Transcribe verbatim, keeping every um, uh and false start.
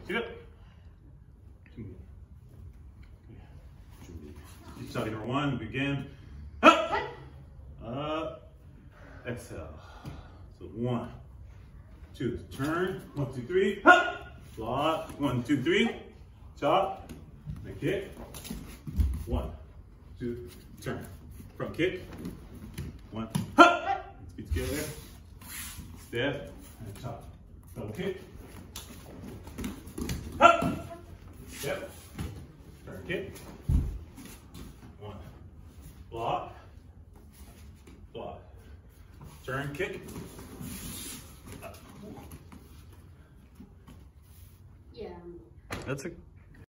sit up. Study number one, begin. Up, up, exhale. So one, two, turn, one, two, three, up, block, one, two, three, chop, and kick, one, two, turn, front kick, one, up, feet together, step, and chop, double kick, up, step, turn kick, one, block, block, turn kick, up. Yeah. That's a